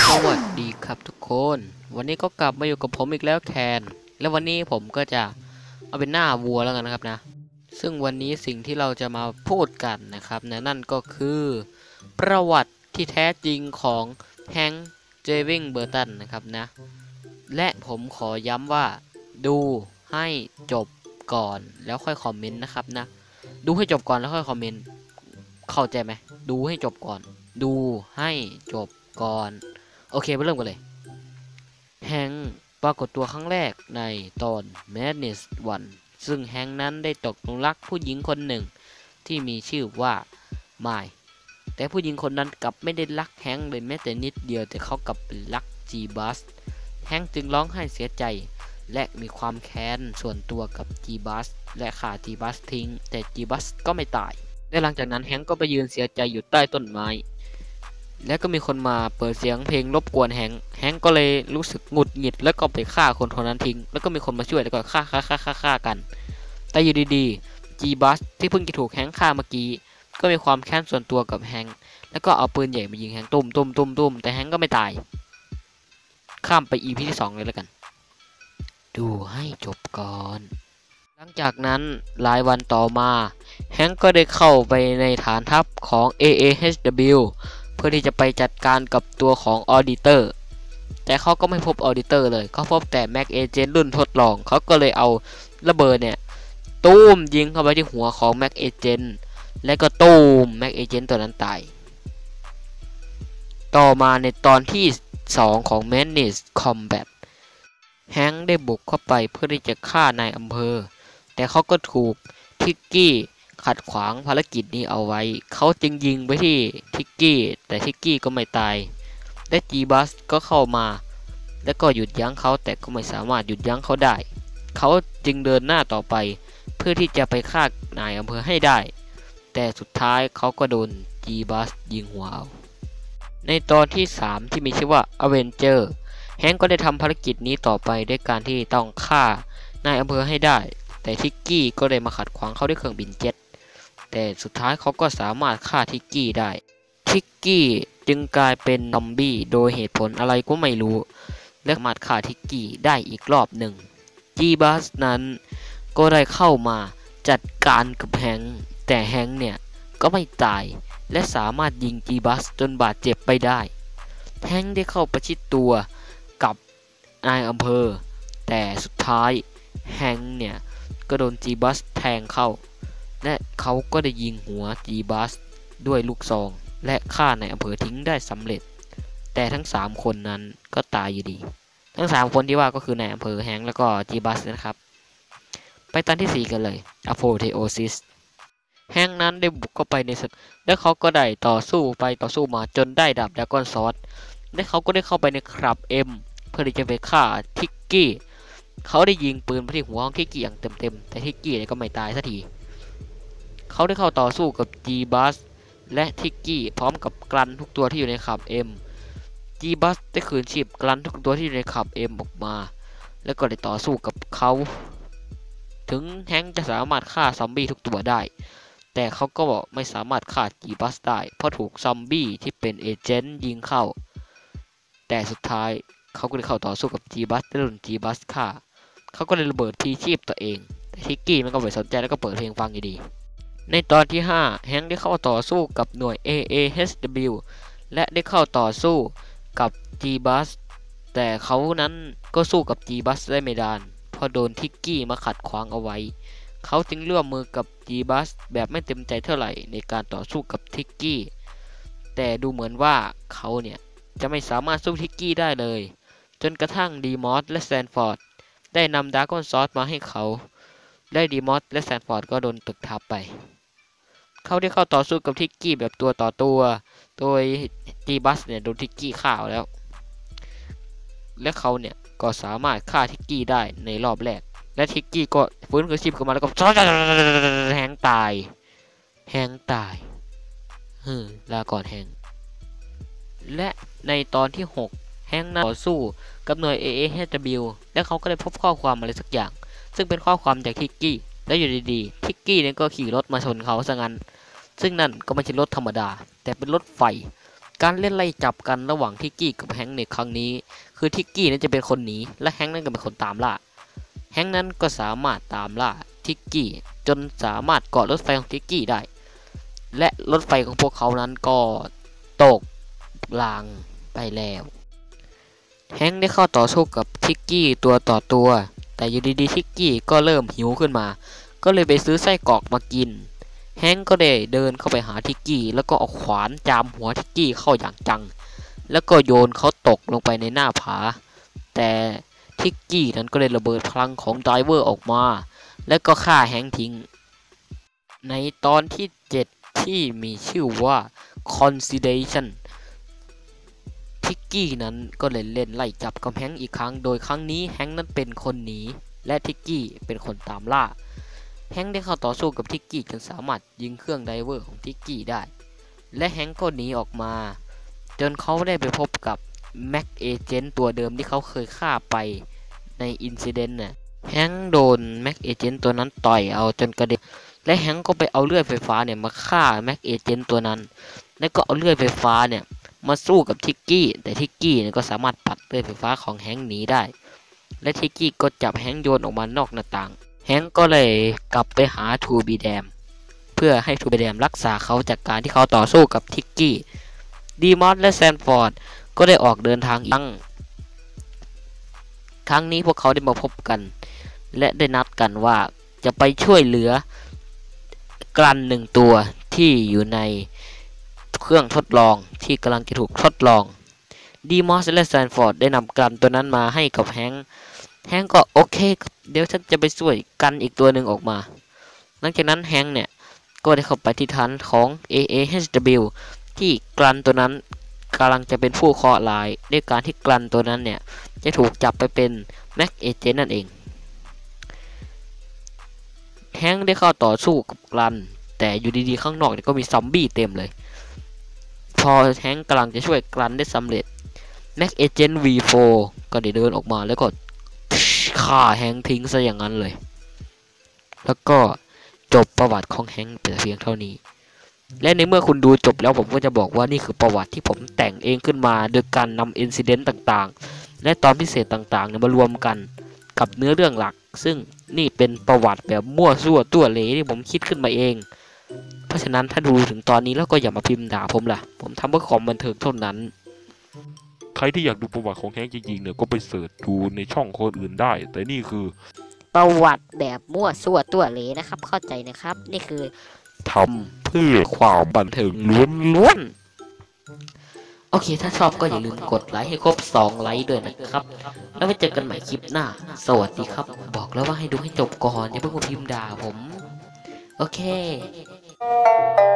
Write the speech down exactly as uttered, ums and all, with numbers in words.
สวัสดีครับทุกคนวันนี้ก็กลับมาอยู่กับผมอีกแล้วแคนและวันนี้ผมก็จะเอาเป็นหน้าวัวแล้วกันนะครับนะซึ่งวันนี้สิ่งที่เราจะมาพูดกันนะครับนะนั่นก็คือประวัติที่แท้จริงของแฮงค์เจวิงเบอร์ตันนะครับนะและผมขอย้ำว่าดูให้จบก่อนแล้วค่อยคอมเมนต์นะครับนะดูให้จบก่อนแล้วค่อยคอมเมนต์เข้าใจไหมดูให้จบก่อนดูให้จบก่อนโอเคไปเริ่มกันเลยแฮงค์ปรากฏตัวครั้งแรกในตอน Madness วัน ซึ่งแฮงค์นั้นได้ตกหลุมรักผู้หญิงคนหนึ่งที่มีชื่อว่าไมล์แต่ผู้หญิงคนนั้นกลับไม่ได้รักแฮงค์เลยแม้แต่นิดเดียวแต่เขากลับรักจีบัสแฮงค์จึงร้องไห้เสียใจและมีความแค้นส่วนตัวกับจีบัสและฆ่าจีบัสทิ้งแต่จีบัสก็ไม่ตายและหลังจากนั้นแฮงค์ก็ไปยืนเสียใจอยู่ใต้ต้นไม้แล้วก็มีคนมาเปิดเสียงเพลงรบกวนแฮงค์แฮงค์ก็เลยรู้สึกหงุดหงิดแล้วก็ไปฆ่าคนคนนั้นทิ้งแล้วก็มีคนมาช่วยแล้วก็ฆ่าฆ่าฆ่าฆ่าฆ่ากันแต่อยู่ดีๆจีบัสที่เพิ่งจะถูกแฮงค์ฆ่าเมื่อกี้ก็มีความแค้นส่วนตัวกับแฮงค์แล้วก็เอาปืนใหญ่มายิงแฮงค์ตุ้มตุ้มตุ้มตุ้มแต่แฮงค์ก็ไม่ตายข้ามไป อี พี ที่สองเลยแล้วกันดูให้จบก่อนหลังจากนั้นหลายวันต่อมาแฮงค์ก็ได้เข้าไปในฐานทัพของ เอ เอ เอช ดับเบิลยู เพื่อที่จะไปจัดการกับตัวของออดิเตอร์แต่เขาก็ไม่พบออดิเตอร์เลยเขาพบแต่แม็กเอเจนต์รุ่นทดลองเขาก็เลยเอาระเบิดเนี่ยตูมยิงเข้าไปที่หัวของแม็กเอเจนต์และก็ตูมแม็กเอเจนต์ตัวนั้นตายต่อมาในตอนที่สองของ Madness Combat แฮงค์ได้บุกเข้าไปเพื่อที่จะฆ่านายอำเภอแต่เขาก็ถูกทิกกี้ขัดขวางภารกิจนี้เอาไว้เขาจึงยิงไปที่ทิกกี้แต่ทิกกี้ก็ไม่ตายและจีบัสก็เข้ามาแล้วก็หยุดยั้งเขาแต่ก็ไม่สามารถหยุดยั้งเขาได้เขาจึงเดินหน้าต่อไปเพื่อที่จะไปฆ่านายอำเภอให้ได้แต่สุดท้ายเขาก็โดนจีบัสยิงหัวเอาในตอนที่สามที่มีชื่อว่า Avenger แฮงก์ก็ได้ทำภารกิจนี้ต่อไปด้วยการที่ต้องฆ่านายอำเภอให้ได้แต่ทิกกี้ก็ได้มาขัดขวางเขาด้วยเครื่องบินเจ็ตแต่สุดท้ายเขาก็สามารถฆ่าทิกกี้ได้ทิกกี้จึงกลายเป็นซอมบี้โดยเหตุผลอะไรก็ไม่รู้และสามารถฆ่าทิกกี้ได้อีกรอบหนึ่งจีบัสนั้นก็ได้เข้ามาจัดการกับแฮงค์แต่แฮงค์เนี่ยก็ไม่ตายและสามารถยิงจีบัสจนบาดเจ็บไปได้แฮงค์ได้เข้าประชิดตัวกับนายอำเภอแต่สุดท้ายแฮงค์เนี่ยก็โดนจีบัสแทงเข้าและเขาก็ได้ยิงหัวจีบัสด้วยลูกซองและฆ่านายอำเภอทิ้งได้สำเร็จแต่ทั้งสามคนนั้นก็ตายอยู่ดีทั้งสามคนที่ว่าก็คือนายอำเภอแฮงค์แล้วก็จีบัสนะครับไปตอนที่สี่กันเลยอโพเทโอซิสแฮงค์นั้นได้บุกเข้าไปในสและเขาก็ได้ต่อสู้ไปต่อสู้มาจนได้ดาบดราก้อนซอสและเขาก็ได้เข้าไปในคลับเอ็มเพื่อที่จะไปฆ่าทิกกี้เขาได้ยิงปืนไปที่หัวของทิกกี้อย่างเต็มๆแต่ทิกกี้ก็ไม่ตายสักทีเขาได้เข้าต่อสู้กับจีบัสและทิกกี้พร้อมกับกลันทุกตัวที่อยู่ในคลับเอ็มจีบัสได้คืนชีพกลันทุกตัวที่อยู่ในคลับเอ็มออกมาแล้วก็ได้ต่อสู้กับเขาถึงแฮงค์จะสามารถฆ่าซอมบี้ทุกตัวได้แต่เขาก็บอกไม่สามารถฆ่าจีบัสได้เพราะถูกซอมบี้ที่เป็นเอเจนต์ยิงเข้าแต่สุดท้ายเขาก็ได้เข้าต่อสู้กับจีบัสและโดนจีบัสฆ่าเขาก็เลยระเบิดพีชีพตัวเองแต่ทิกกี้มันก็ไม่สนใจแล้วก็เปิดเพลงฟังอยู่ดีในตอนที่ห้าแฮงค์ได้เข้าต่อสู้กับหน่วย เอ เอ เอช ดับเบิลยู และได้เข้าต่อสู้กับจีบัสแต่เขานั้นก็สู้กับจีบัสได้ไม่ได้เพราะโดนทิกกี้มาขัดขวางเอาไว้เขาจึงร่วมมือกับจีบัสแบบไม่เต็มใจเท่าไหร่ในการต่อสู้กับทิกกี้แต่ดูเหมือนว่าเขาเนี่ยจะไม่สามารถสู้ทิกกี้ได้เลยจนกระทั่งดีมอสและแซนฟอร์ดได้นำดราก้อนซอสมาให้เขาได้ดีมอสและแซนฟอร์ดก็โดนตึกทับไปเขาได้เข้าต่อสู้กับทิกกี้แบบตัวต่อตัวโดยจีบัสเนี่ยโดนทิกกี้ฆ่าแล้วและเขาเนี่ยก็สามารถฆ่าทิกกี้ได้ในรอบแรกและทิกกี้ก็ฟื้นคืนชีพขึ้นมาแล้วก็แฮงค์ตายแฮงค์ตายฮึลาก่อนแฮงค์และในตอนที่หกแฮงค์นั้นต่อสู้กับหน่วย เอ เอ เอช ดับเบิลยู และเขาก็ได้พบข้อความอะไรสักอย่างซึ่งเป็นข้อความจากทิกกี้และอยู่ดีๆทิกกี้เนี่ยก็ขี่รถมาชนเขาซะงั้นซึ่งนั่นก็ไม่ใช่รถธรรมดาแต่เป็นรถไฟการเล่นไล่จับกันระหว่างทิกกี้กับแฮงค์ในครั้งนี้คือทิกกี้นั้นจะเป็นคนหนีและแฮงค์นั้นก็เป็นคนตามล่าแฮงค์นั้นก็สามารถตามล่าทิกกี้จนสามารถเกาะรถไฟของทิกกี้ได้และรถไฟของพวกเขานั้นก็ตกรางไปแล้วแฮงค์ได้เข้าต่อสู้กับทิกกี้ตัวต่อตัวแต่อยู่ดีๆทิกกี้ก็เริ่มหิวขึ้นมาก็เลยไปซื้อไส้กรอกมากินแฮงก์ก็ได้เดินเข้าไปหาทิกกี้แล้วก็เอาขวานจามหัวทิกกี้เข้าอย่างจังแล้วก็โยนเขาตกลงไปในหน้าผาแต่ทิกกี้นั้นก็ได้ระเบิดพลังของไดเวอร์ออกมาแล้วก็ฆ่าแฮงก์ทิ้งในตอนที่เจ็ดที่มีชื่อว่า Consolidation ทิกกี้นั้นก็เลยเล่นไล่จับกับแฮงก์อีกครั้งโดยครั้งนี้แฮงก์นั้นเป็นคนหนีและทิกกี้เป็นคนตามล่าแฮงค์ได้เข้าต่อสู้กับทิกกี้จนสามารถยิงเครื่องไดเวอร์ของทิกกี้ได้และแฮงค์ก็หนีออกมาจนเขาได้ไปพบกับแม็กเอเจนต์ตัวเดิมที่เขาเคยฆ่าไปในอินซิเดนต์น่ะแฮงค์โดนแม็กเอเจนต์ตัวนั้นต่อยเอาจนกระเด็นและแฮงค์ก็ไปเอาเลื่อยไฟฟ้าเนี่ยมาฆ่าแม็กเอเจนต์ตัวนั้นแล้วก็เอาเลื่อยไฟฟ้าเนี่ยมาสู้กับทิกกี้แต่ทิกกี้เนี่ยก็สามารถปัดเลื่อยไฟฟ้าของแฮงค์หนีได้และทิกกี้ก็จับแฮงค์โยนออกมานอกหน้าต่างแฮงก์ก็เลยกลับไปหาทูบีแดมเพื่อให้ทูบีแดมรักษาเขาจากการที่เขาต่อสู้กับทิกกี้ดีมอสและแซนฟอร์ดก็ได้ออกเดินทางอีกครั้งครั้งนี้พวกเขาได้มาพบกันและได้นัดกันว่าจะไปช่วยเหลือกลันหนึ่งตัวที่อยู่ในเครื่องทดลองที่กำลังจะถูกทดลองดีมอสและแซนฟอร์ดได้นำกลันตัวนั้นมาให้กับแฮงก์แฮงก์ก็โอเคเดี๋ยวฉันจะไปช่วยกันอีกตัวหนึ่งออกมาหลังจากนั้นแฮงก์เนี่ยก็ได้เข้าไปที่ฐานของ เอ เอ เอช ดับเบิลยู ที่กลันตัวนั้นกำลังจะเป็นผู้เคราะห์ร้ายด้วยการที่กลันตัวนั้นเนี่ยจะถูกจับไปเป็นแม็กเอเจนต์นั่นเองแฮงก์ได้เข้าต่อสู้กับกลันแต่อยู่ดีๆข้างนอกเนี่ยก็มีซอมบี้เต็มเลยพอแฮงก์กำลังจะช่วยกลันได้สำเร็จแม็กเอเจนต์ วี โฟร์ ก็ได้เดินออกมาแล้วก็ฆ่าแฮงค์ทิ้งซะอย่างนั้นเลยแล้วก็จบประวัติของแฮงค์แต่เพียงเท่านี้และในเมื่อคุณดูจบแล้วผมก็จะบอกว่านี่คือประวัติที่ผมแต่งเองขึ้นมาโดยการนำอินซิเดนต์ต่างๆและตอนพิเศษต่างๆเนี่ยมารวมกันกับเนื้อเรื่องหลักซึ่งนี่เป็นประวัติแบบมั่วซั่วตัวเหลที่ผมคิดขึ้นมาเองเพราะฉะนั้นถ้าดูถึงตอนนี้แล้วก็อย่ามาพิมพ์ด่าผมล่ะผมทำเพื่อความบันเทิงเท่านั้นใครที่อยากดูประวัติของแฮงค์จริงๆเนี่ยก็ไปเสิร์ชดูในช่องคนอื่นได้แต่นี่คือประวัติแบบมั่วซั่วตัวเหลนะครับเข้าใจนะครับนี่คือทำเพื่อความบันเทิงล้วนๆโอเคถ้าชอบก็อย่าลืมกดไลค์ให้ครบสองไลค์ด้วยนะครับแล้วไว้เจอกันใหม่คลิปหน้าสวัสดีครับบอกแล้วว่าให้ดูให้จบก่อนอย่าเพิ่งมาพิมพ์ด่าผมโอเค